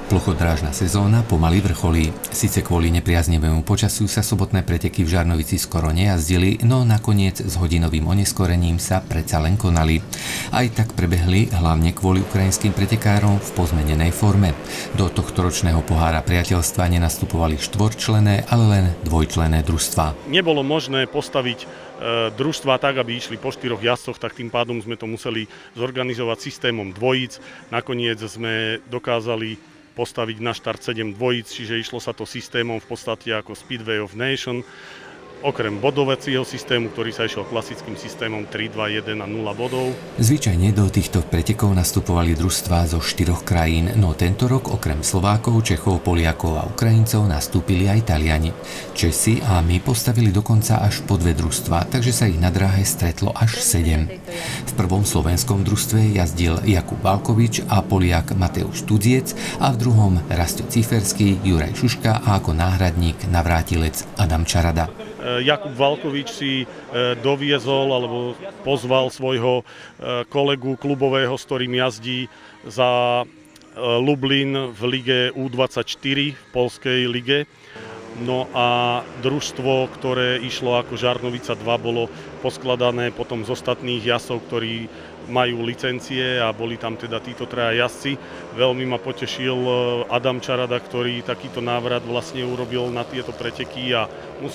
Plochodrážna sezóna pomaly vrcholí. Sice kvôli nepriaznivému počasiu sa sobotné preteky v Žarnovici skoro nejazdili, no nakoniec s hodinovým oneskorením sa predsa len konali. Aj tak prebehli hlavne kvôli ukrajinským pretekárom v pozmenenej forme. Do tohtoročného pohára priateľstva nenastupovali štvorčlenné, ale len dvojčlenné družstvá. Nebolo možné postaviť družstva tak, aby išli po 4 jazdcoch, tak tým pádom sme to museli zorganizovať systémom dvojíc. Nakoniec sme dokázali postaviť na štart 7 dvojíc, čiže išlo sa to systémom v podstate ako Speedway of Nation, okrem bodovacieho systému, ktorý sa išiel klasickým systémom 3, 2, 1 a 0 bodov. Zvyčajne do týchto pretekov nastupovali družstvá zo 4 krajín, no tento rok okrem Slovákov, Čechov, Poliakov a Ukrajincov nastúpili aj Taliani. Česi a my postavili dokonca až po 2 družstvá, takže sa ich na dráhe stretlo až 7. V prvom slovenskom družstve jazdil Jakub Valkovič a Poliak Mateusz Tudziec a v druhom Rastio Ciferský, Juraj Šuška a ako náhradník navrátilec Adam Čarada. Jakub Valkovič si doviezol alebo pozval svojho kolegu klubového, s ktorým jazdí za Lublin v lige U24 v poľskej lige. No a družstvo, ktoré išlo ako Žarnovica 2, bolo poskladané potom z ostatných jazdcov, ktorí majú licencie a boli tam teda títo 3 jazdci. Veľmi ma potešil Adam Čarada, ktorý takýto návrat vlastne urobil na tieto preteky a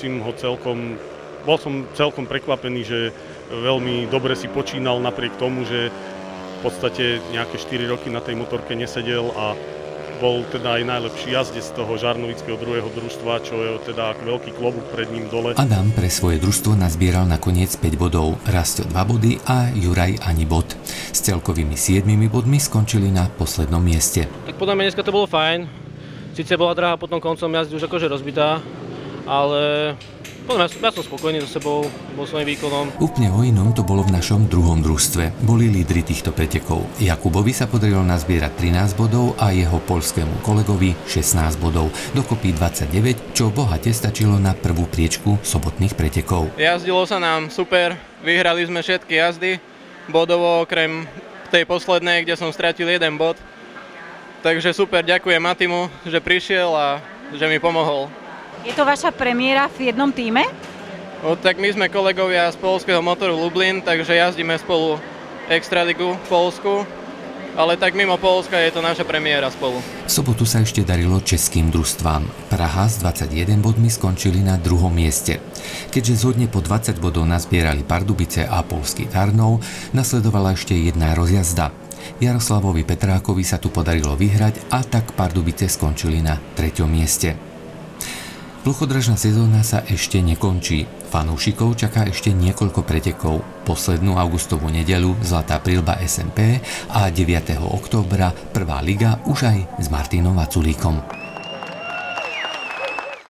bol som celkom prekvapený, že veľmi dobre si počínal napriek tomu, že v podstate nejaké 4 roky na tej motorke nesedel a bol teda aj najlepší jazdec z toho žarnovického druhého družstva, čo je teda veľký klobúk pred ním dole. Adam pre svoje družstvo nazbieral nakoniec 5 bodov, Rastio 2 body a Juraj ani bod. S celkovými 7 bodmi skončili na poslednom mieste. Tak podľa mňa dneska to bolo fajn. Sice bola dráha potom koncom jazdy už akože rozbitá, ale podľa mňa ja som spokojný so sebou, bol svojím výkonom. Úplne o inom to bolo v našom druhom družstve. Boli lídri týchto pretekov. Jakubovi sa podarilo nazbierať 13 bodov a jeho poľskému kolegovi 16 bodov. Dokopy 29, čo bohate stačilo na prvú priečku sobotných pretekov. Jazdilo sa nám super, vyhrali sme všetky jazdy, bodovo okrem tej poslednej, kde som stratil 1 bod. Takže super, ďakujem Matimu, že prišiel a že mi pomohol. Je to vaša premiéra v jednom tíme? Tak my sme kolegovia z poľského motoru Lublin, takže jazdíme spolu Extraligu v Poľsku, ale tak mimo Poľska je to naša premiéra spolu. V sobotu sa ešte darilo českým družstvám. Praha s 21 bodmi skončili na druhom mieste. Keďže zhodne po 20 bodov nazbierali Pardubice a poľský Tarnov, nasledovala ešte jedna rozjazda. Jaroslavovi Petrákovi sa tu podarilo vyhrať a tak Pardubice skončili na 3. mieste. Plochodrážna sezóna sa ešte nekončí. Fanúšikov čaká ešte niekoľko pretekov. Poslednú augustovú nedeľu Zlatá prilba SMP a 9. októbra prvá liga už aj s Martinom Vaculíkom.